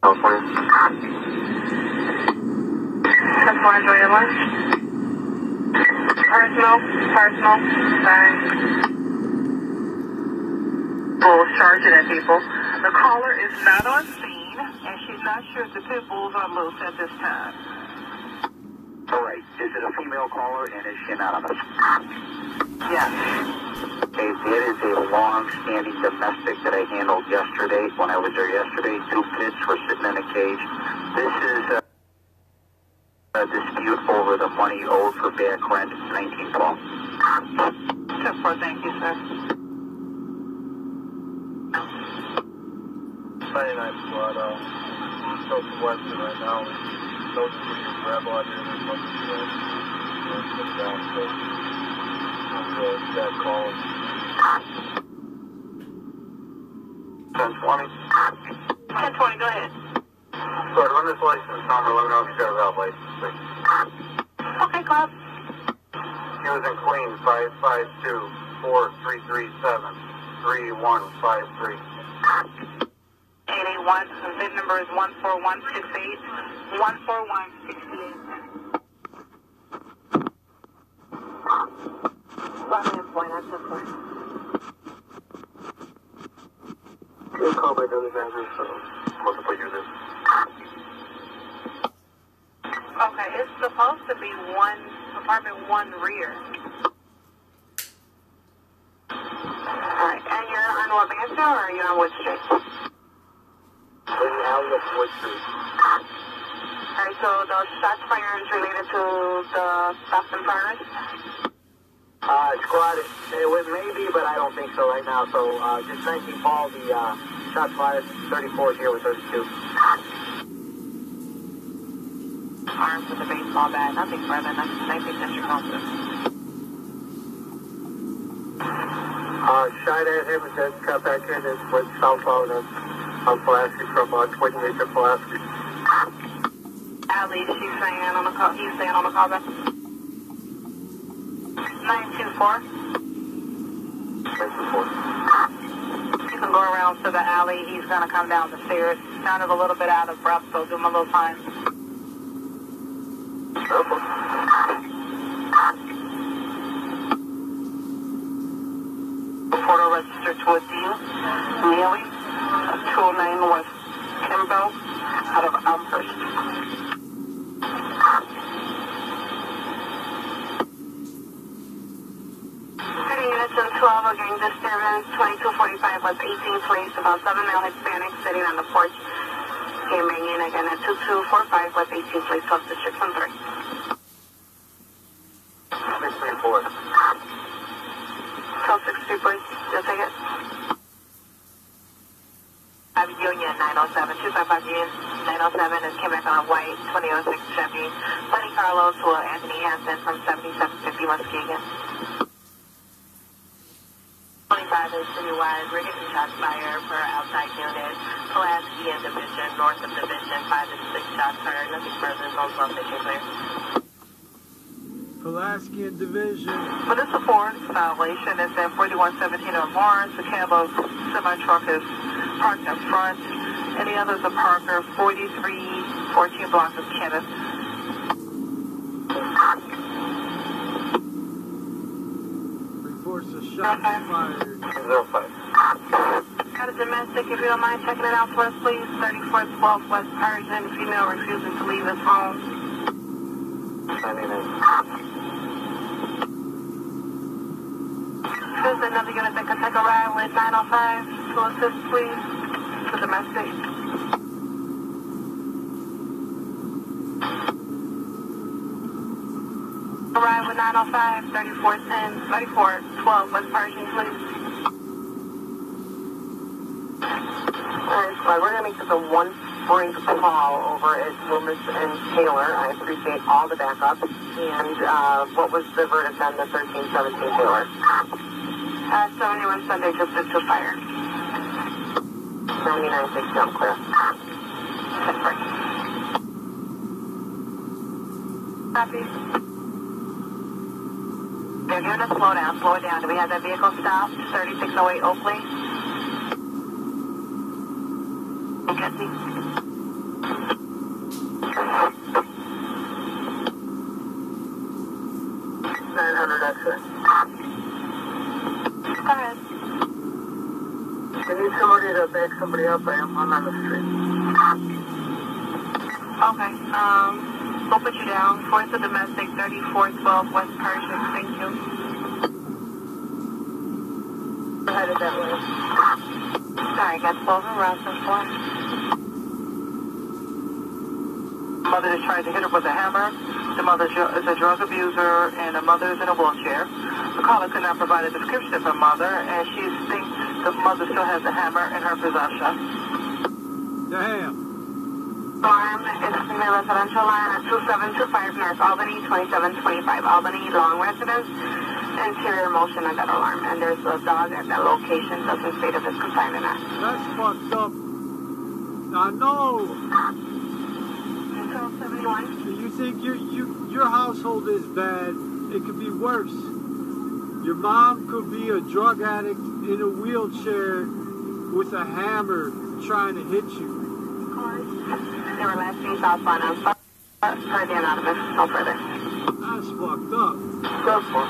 California. That's why I enjoy your lunch. Personal. Fine. Bulls charging at people. The caller is not on scene, and she's not sure if the pit bulls are loose at this time. All right. Is it a female caller, and is she anonymous? Yes. Okay, that is a long-standing domestic that I handled yesterday. When I was there yesterday, 2 pits were sitting in a cage. This is a dispute over the money owed for back rent, 1912. 10-4, thank you, sir. 99 squad, still to Western right now. No rebel out here, there's much down, so that call. 1020. 10-20, go ahead. Go ahead, run this license number. Let me know if you've got a valid license, please. Okay, Club. He was in Queens, 552-4337-3153. 881, the VIN number is 14168. 14168. Good call by Dudley Manager, so multiple users. Okay, it's supposed to be apartment 1 rear. Alright, and you're on what, Mansfield, or are you on Wood Street? In the alley of Wood Street. Alright, so the shots fired is related to the Boston Fires? Squad, it may be, but I don't think so right now. So just thank you, Paul. The shots fired, 34 is here with 32. Armed with a baseball bat, nothing further than 19th District Office. Shot at him and then cut back in and went southbound on Pulaski from 28 to Pulaski. Ali, she's saying on the call, he's saying on the call back. 924. 924. You can go around to the alley. He's going to come down the stairs. Sounded a little bit out of breath, so give him a little time. Careful. Photo registered towards you. Neely, 209 West Kimball, out of Elmhurst. Units in 12 are getting disturbance. 2245 was 18th place. About 7 male Hispanics sitting on the porch. Came in again at 2245 was 18th place. South District 1-3. 634. Tell 63, please. You'll take it. Union 907, 255 Union 907 is came back on a white 2006 Chevy. Lenny Carlos to Anthony Hansen from 7750 Muskegon. 25 is citywide. Rigged and shots fired per outside unit. Pulaski and Division, north of Division. 5 and 6 shots heard. Nothing further. Zone 12 mission clear. Pulaski and Division. But it's a Ford violation. It's at 4117 or more. The cab of semi-truck is parked up front. Any others are Parker, 4314 block of Kenneth. Reports a shot fired. 05. Got a domestic, if you don't mind checking it out for us, please. 3412 West Persian, female refusing to leave his home. 99. There's another unit that can take a ride with 905 to assist, please. To domestic. Arrive with 905, 3410, 3412 West Persian, please. Alright, squad, we're going to make this a one-point call over at Willis and Taylor. I appreciate all the backup. And what was the verdict on the 1317 Taylor? 71 Sunday, just to fire. 99-6 jump clear. Copy. They're doing a slow down. Slow it down. Do we have that vehicle stopped? 3608 Oakley. Okay. Go ahead. I need somebody to back somebody up. I'm on the street. Okay. We'll put you down. Force of domestic 3412 West Pershing. Thank you. We're headed that way. Sorry, got 12 and Russell 4. Mother is trying to hit her with a hammer. The mother is a drug abuser, and the mother is in a wheelchair. The caller could not provide a description of her mother, and she thinks the mother still has the hammer in her possession. Damn. Alarm is from the residential line at 2725 North Albany, 2725 Albany, Long Residence. Interior motion on that alarm, and there's a dog at that location. Doesn't state if it's confined or not. That's fucked up. I know. 1271. You think your household is bad? It could be worse. Your mom could be a drug addict in a wheelchair with a hammer trying to hit you. They were last seen southbound on per the anonymous. No further. That's fucked up. That's fine.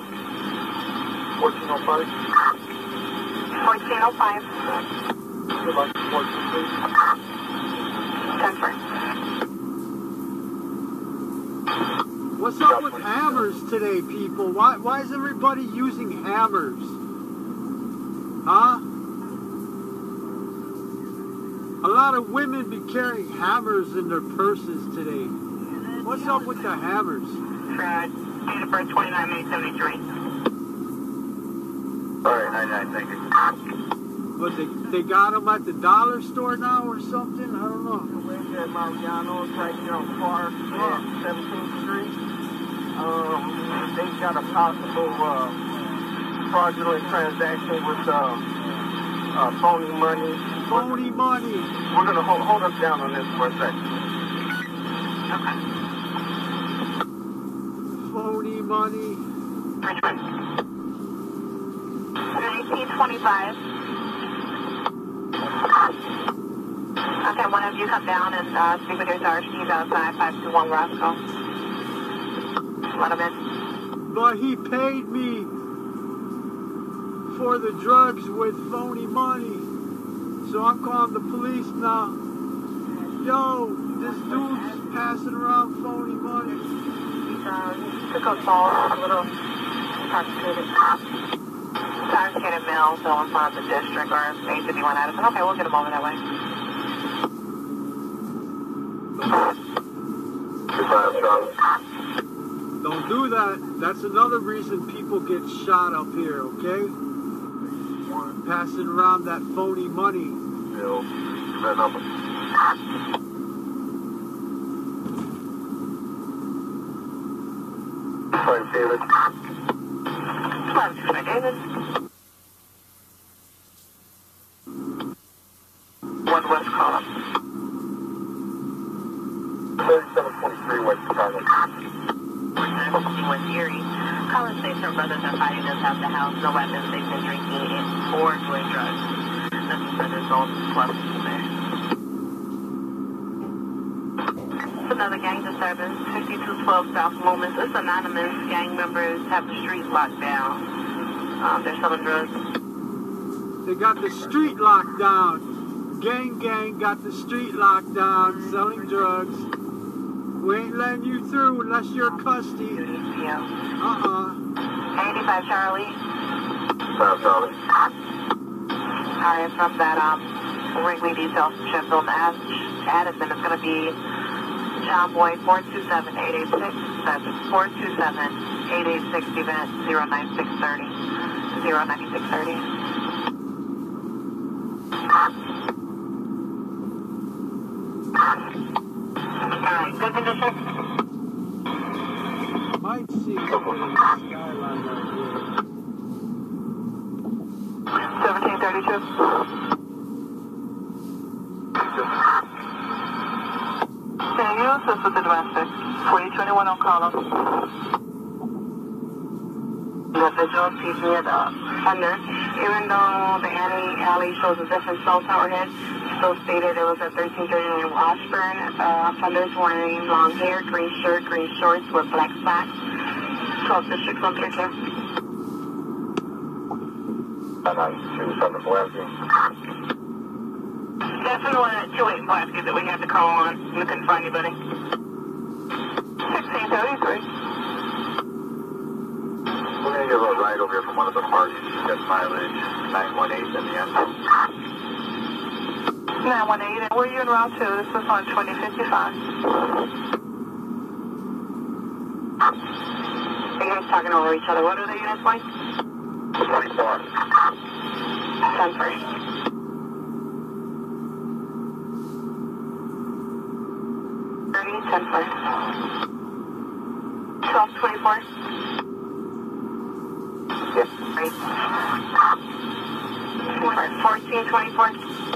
1405. 1405. Good luck. 14, please. 10 first. What's up with hammers today, people? Why is everybody using hammers? Huh? A lot of women be carrying hammers in their purses today. What's up with the hammers? Fred, date of birth 29 May 73. All right, 99, thank you. But they got them at the dollar store now or something? I don't know. Where's that Mariano's right here on Park and 17th Street? They got a possible fraudulent transaction with phony money. Phony money. We're going to hold us down on this for a second. Okay. Phony money. Richmond. 1925. Okay, one of you come down and speak with your sergeant. He's outside 521 Roscoe. Let him in. But he paid me for the drugs with phony money. So I'm calling the police now. Yo, this dude's passing around phony money. He took a fall, a little intoxicated. Intoxicated male, so in front of the district or state to be one out of it. Okay, we'll get him over that way. Don't do that. That's another reason people get shot up here, okay? Passing around that phony money. That number. Sorry, David. David. 1 West column. 3723 West Chicago. 4950 West Erie. Collins states her brothers are fighting us out the house. No weapons. They've been drinking or doing drugs. Nothing further results. Plus there. Another gang disturbance. 5212 South Movements. It's anonymous. Gang members have the streets locked down. They're selling drugs. They got the street locked down. Gang got the street locked down, selling drugs. We ain't letting you through unless you're custody. 85 Charlie. 5 Charlie. Alright, from that Wrigley detail from Sheffield Addison, it's going to be John Boy 427-886. That's 427-886 event 09630. 09630. Alright, good condition. Might see the skyline right here. 1732. Can you assist with the domestic? 4021 on column. The visual sees me at under. Even though the alley shows a different cell tower head, still stated it was at 1339 Washburn. Offenders wearing long hair, green shirt, green shorts with black socks. 12 District 132. 2-7 Pulaski. That's the one at 28 Pulaski that we had to call on. We couldn't find anybody. 1673. We're going to give a ride over here from one of the parties. Got mileage 918 in the end. 918. Where are you en route to? This is on 2055. Are you guys talking over each other? What are the units like? 24. 10-3. 10-4. 12-24. Yes. Right. 14-24.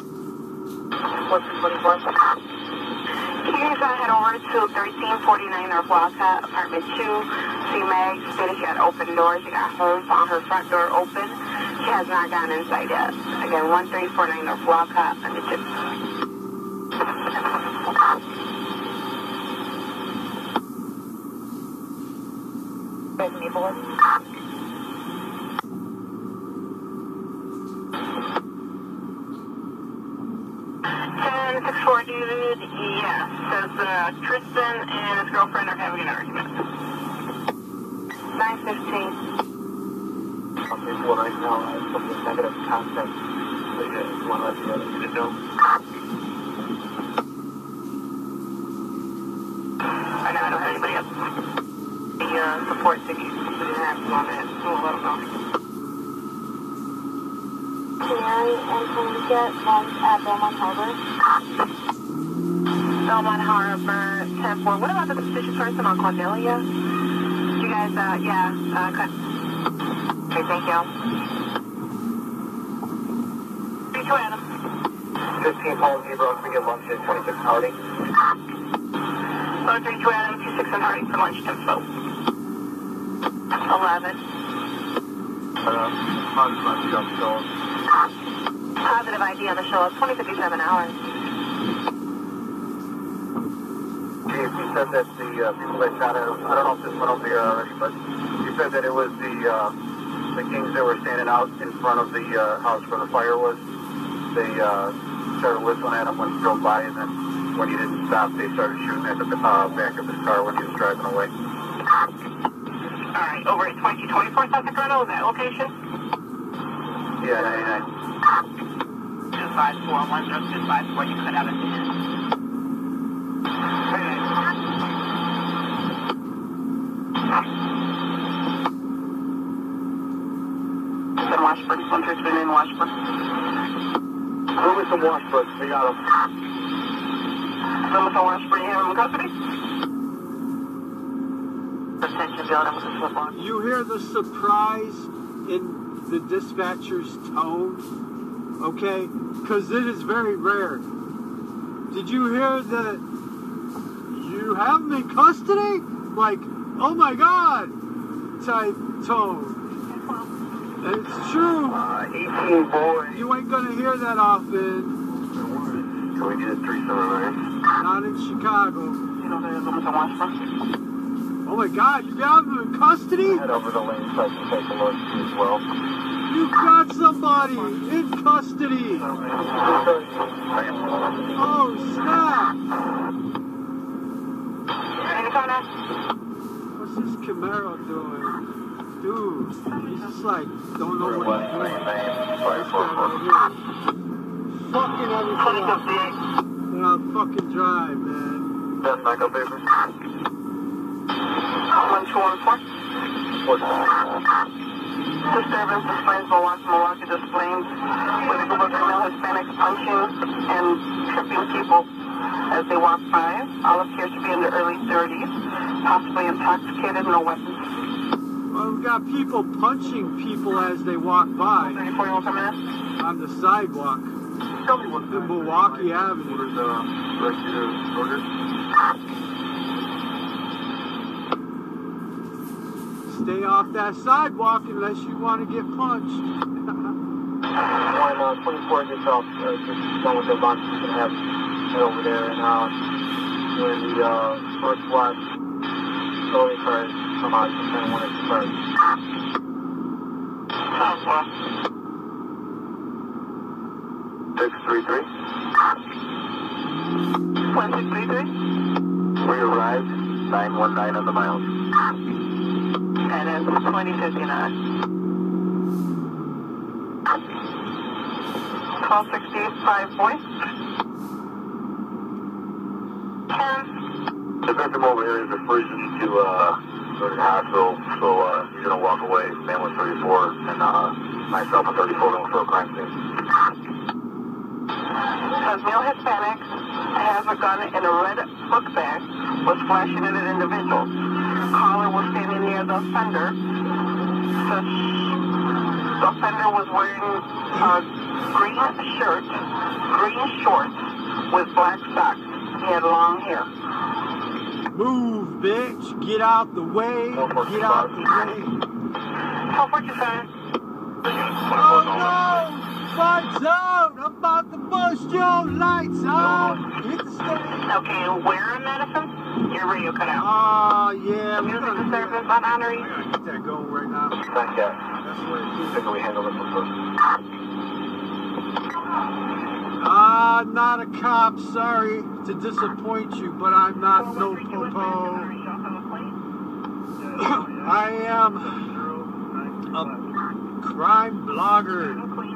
14-24. Can you guys head over to 1349 North Wildcat, apartment 2. See Meg stated she had open doors. She got hers on her front door open. She has not gotten inside yet. Again, 1349 North Wildcat, apartment 2. Maple. 10-6-4 dude, yeah, says Tristan and his girlfriend are having an argument. 9:15. Okay, well, right now, I have some negative contact. So you want to let the other unit know? I know I don't have anybody else. The support ticket, we didn't have them on that, so we'll let them know. Canary, and can we get lunch at Belmont Harbor? Belmont Harbor, 10-4. What about the suspicious person on Cornelia? You guys, cut. Okay, thank you. 3-2 Adam. 15 Paul Zebra, we get lunch at 26 Harding. 3-2 Adam, 26 and Harding for lunch, 10-4. 11. Positive ID on the show. It's 20:57 hours. Chief, he said that the people that shot at him, I don't know if this went over here already, but he said that it was the Kings that were standing out in front of the house where the fire was. They started whistling at him when he drove by, and then when he didn't stop, they started shooting at the back of his car when he was driving away. All right, over at 2224 South Sacramento, is that location? Yeah, 99. 254, 10254, you cut out at the end. In Washburn, 133 in Washburn. Lewis and Washburn, we got him. Lewis and Washburn, you have him in custody? Attention building with a slip on. You hear the surprise in the dispatcher's tone, okay? Because it is very rare. Did you hear that you have him in custody? Like, oh my God, type tone. And it's true. 18 boys. You ain't gonna hear that often. Can we get a 379? Not in Chicago. You know there's Lewis and Washburn? Oh my God, you got him in custody? Head over the lane so I can take a look as well. You got somebody in custody. Oh snap! Any comment? What's this Camaro doing? Dude, he's just like, don't know what he's doing. This guy right here. Fucking everything up. Then I'll fucking drive, man. That's back up, baby. 1214. Disturbance displays Milwaukee displays with a group of female Hispanics punching and tripping people as they walk by. All appear to be in their early 30s, possibly intoxicated, no weapons. Well, we got people punching people as they walk by 34-year-old coming in. on the sidewalk. Tell me what The Milwaukee Avenue. What is the rescue order? Stay off that sidewalk unless you want to get punched. 24 gets off, just done with their lunch, you can head over there, and when the first block slowly cars come out, you kind of want it to start. 633. 1633. We arrived, 919 on the miles. And it's 2059. 1265 boy. 10. The victim over here is refusing to go to the hospital, so he's going to walk away. Man was 34, and myself at 34 going for a crime scene. Says male Hispanic has a gun in a red book bag, was flashing at an individual. Caller was standing near the offender. Says the offender was wearing a green shirt, green shorts with black socks. He had long hair. Move, bitch. Get out the way. Get out the way. 1247. Oh no! Lights out! I'm about to bust your lights out! Hit the stage! Okay, where in Madison? Your radio cut out. Oh, yeah. Music disturbance on Honoree. I gotta get that going right now. Thank you. That's what it is. Can we handle this one first? Not a cop, sorry to disappoint you, but I'm not no popo. I am a crime blogger.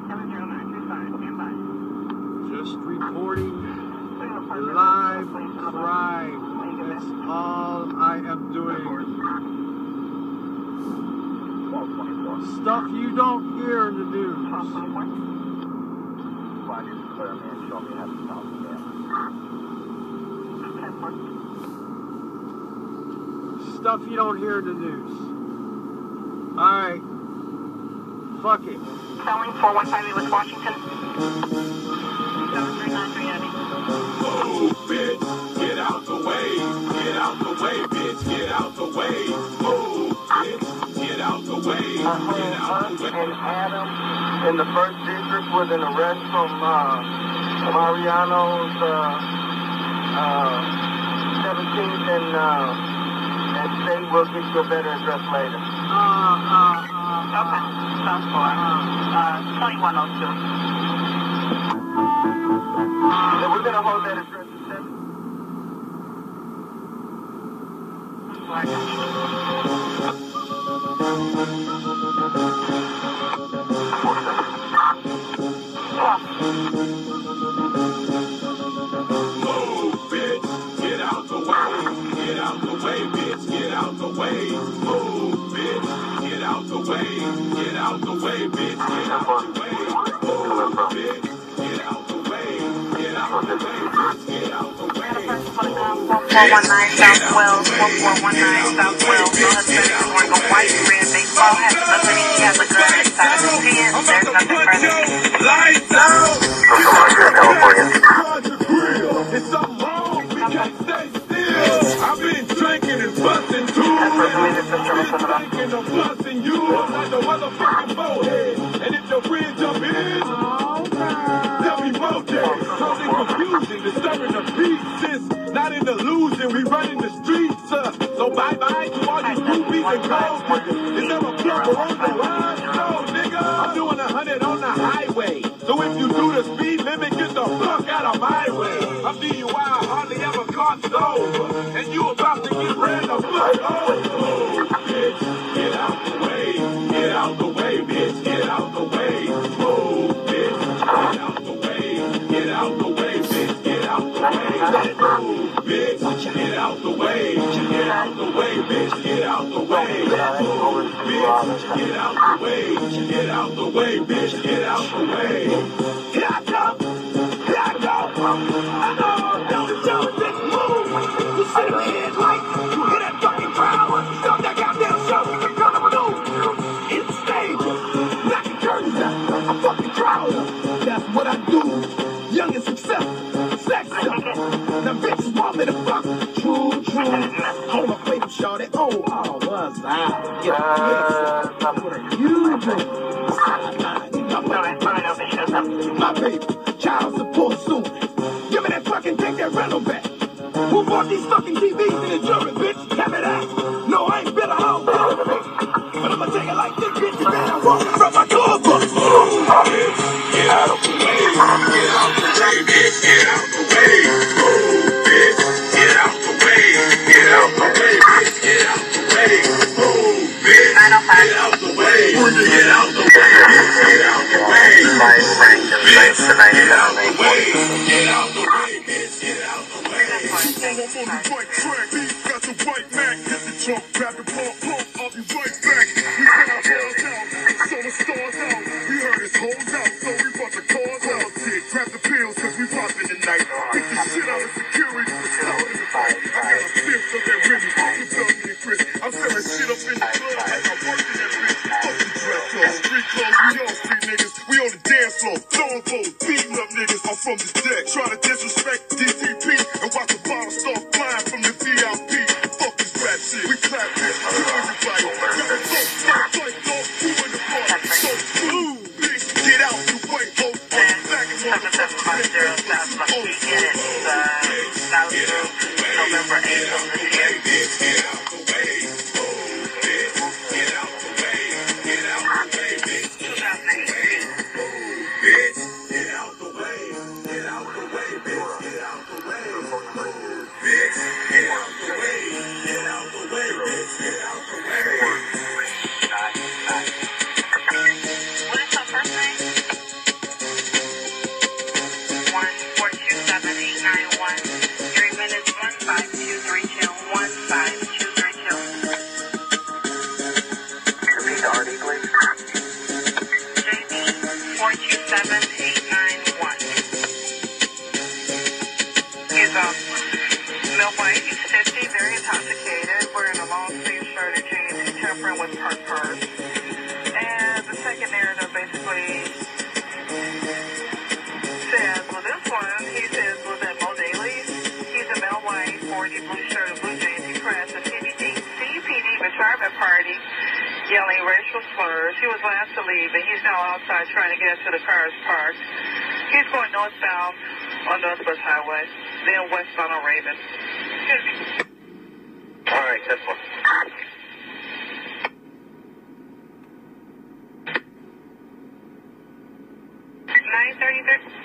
Just reporting live crime. That's all I am doing. Stuff you don't hear in the news. Stuff you don't hear in the news. Alright. Fuck it. Selling 415 West Washington. 7393 Move, bitch. Get out the way. Get out the way, bitch. Get out the way. Move, bitch. Get out the way. Get out the way. And Adam in the first district with an arrest from Mariano's 17th and state will get you a better address later. Okay. Sounds cool. 2102. And we're going to hold that address at 7. Move, bitch. Get out the way. Get out the way, bitch. Get out the way. Move, bitch. Get out the way. Get out the way, bitch. Get out the way. Move, bitch. Get out the way. Get out the way, bitch. Get out the way. 1419 South Wells, 1419 South Wells. No Hispanic is wearing a white red baseball hat. Underneath he has a gun inside of his pants. There's nothing further. Lights out! It's something wrong, we can't stay still. I've been drinking and busting too. I've been drinking and busting you like the motherfucking bowhead. And if your friends jump in, they'll be rotated. Causing confusion, disturbing the peace. Since not in illusion, we running the streets. So bye-bye to all these groupies and gold diggers. Is there a plumber on the line? No, nigga. I'm doing 100 on the highway. So if you do the speed limit, get the fuck out of my way. I'm DUI, hardly ever caught sober. And you about to get ran the fuck over. Move, bitch, get out the way. Get out the way, bitch, get out the way. Move, bitch, get out the way. Get out the way, bitch, get out the way. Move, bitch, get out the way. Get out the way, bitch, get out the way. Move, bitch, get out the way. Get out the way, bitch, get out the way. Here I come. Here I go. I know. Don't show this move. You sit in the head like you hear that fucking crowd. Stop that goddamn show. You're gonna move. Hit the stage. Knock the curtains out. I'm fucking crowd. That's what I do. Young and successful. Sexy. Now bitches want me to fuck. True. Hold my plate, shorty. Oh, what's that? What are you doing? My baby, child support soon. Give me that fucking take that rental back. Who bought these fucking TVs in the jury, bitch? Give me that. No, I ain't been a home, bitch. But I'ma take it like this, bitch. And then I'm walking from my tour bus. Get out of the way. Get 5 Frank, nice to 99. Get out the way, bitch, get out the way. Pull up on the right track, got your white Mac, hit the trunk, grab the pump, I'll be right back. We got our balls out, so the stars out. We heard his hoes out, so we brought the cars out. Grab the pills, cause we poppin' tonight. Kick the shit out of security, out in the fight. I got a fifth of that Remy, you tell me and Chris. I'm selling shit up in the club like I'm working that bitch. Fuck the dress clothes, street clothes, we all street niggas. We on the dance floor, throwing bows, beating up niggas. I'm from this deck, trying to disrespect DTP and watch the bottle start flying from the VIP. Fuck this rap shit, we clap this to everybody. Y'all fight, dog, who in the party? So smooth, bitch, get out the way, ho. November 8th of this year. Get out the way, oh, bitch, get out the way, get out the way, bitch. 2018. Bitch, get out the way, get out the way, bitch, get out the way, bitch, get out the way, get out the way, bitch, get out the way. What is the first name? 1427891. 3 minutes 15232. 15232. Repeat the RD, please. JB 427891. He's Mill White, he's 50, very intoxicated, wearing a long sleeve shirt and jeans, tampering with parked cars. And the second narrative basically says, well, this one, he says, was at Mo Daly's. He's a Mill White, 40, blue shirt and blue jeans. He crashed a CPD retirement party, yelling racial slurs. He was last to leave, and he's now outside trying to get to the cars parked. He's going northbound on Northwest Highway, then westbound on Raven. All right, that's one. 933.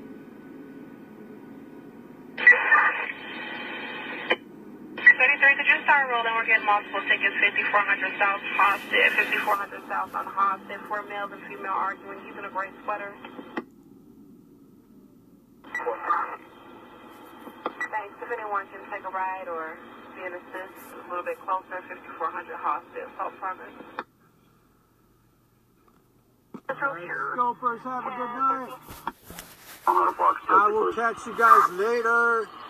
33, could you start rolling? We're getting multiple tickets. 5400 South Hosted, 5400 South on Hosted. 4 males and female arguing. He's in a gray sweater. Thanks. If anyone can take a ride or be an assist a little bit closer, 5400 Hosted, Salt Province. Scopers, have a good night. I'm on a box. I will catch you guys later.